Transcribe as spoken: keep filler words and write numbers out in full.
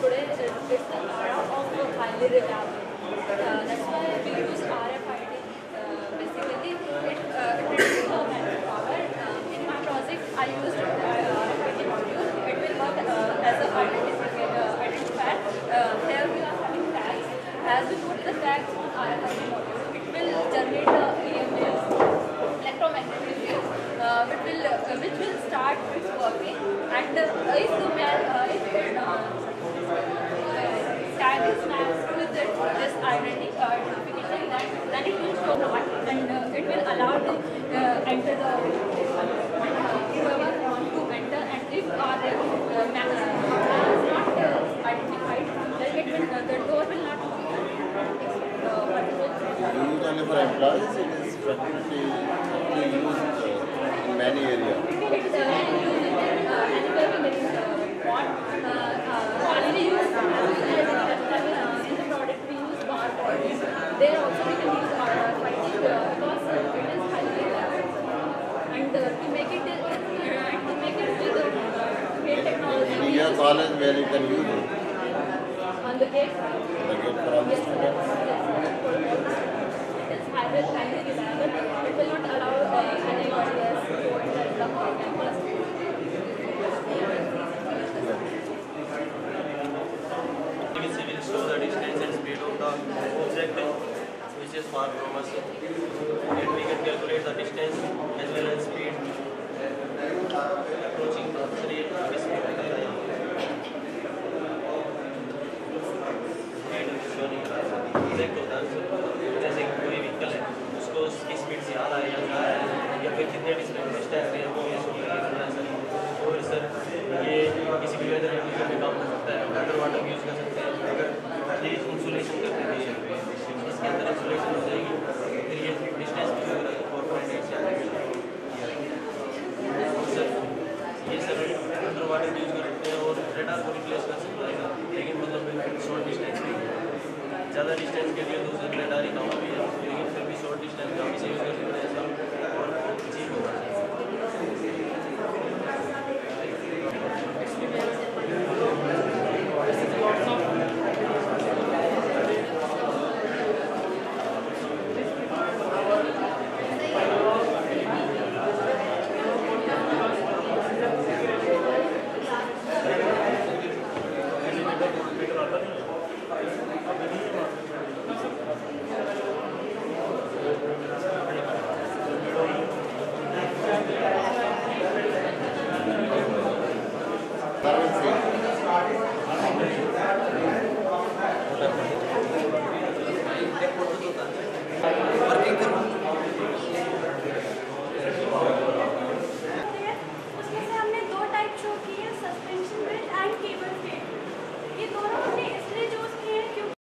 today is it's an era of highly reliable. Uh, that's why we use R F I D. Uh, basically, it uh, it reduces the battery power. Uh, in my project, I used uh, R F I D module. It will work uh, as a identifier. Uh, identifier. Uh, here we are having tags. As we put the tags on R F I D module, it will generate the E M waves, electromagnetic waves, uh, which will uh, which will start its working. And uh, if the man, uh, if it, uh, tag is matched with it, this identity uh, identification, then, then it will show not, and uh, it will allow to uh, enter the uh, whoever wants to enter. And if uh, the uh, man uh, is not uh, identified, then it will, uh, the door will not be uh, Used only for employees, it is facility used uh, in many areas. It is uh, used in uh, anywhere we make uh, want. Uh, uh, already used as well as uh, in the product we use barcodes. There also we can use R F I D uh, because uh, it is highly reliable. And uh, to make it uh, and to make it with uh, great technology. In your college where you can use it? On the gate. The gate for all the Yes, students? it is highly, highly reliable. It will not allow uh, anybody else to enter the campus. We will show the distance and speed of the object which is far from us. And we can calculate the distance as well as speed approaching the three speed. Object होता है जैसे कोई vehicle है उसको उसकी speed से आ रहा है या जा रहा है या फिर कितने डिस्टेंस पे है वो ये शो करेगा सर। और सर ये किसी भी वेदर एप्लीकेशन में काम कर सकता है, वाटर वाटर यूज़ कर सकते हैं। अगर ये इंसुलेशन करते हैं इसके अंदर इंसुलेशन हो जाएगी फिर ये डिस्टेंस भी फोर पॉइंट एट से सर ये सर अंडर वाटर यूज़ कर सकते हैं और रेडार को रिप्लेस कर सकता है, लेकिन मतलब शॉर्ट डिस्टेंस में ज़्यादा डिस्टेंस के लिए दूसरे रेडार ही काम भी है, लेकिन फिर भी शॉर्ट डिस्टेंस का भी यूज़ कर सकते हैं।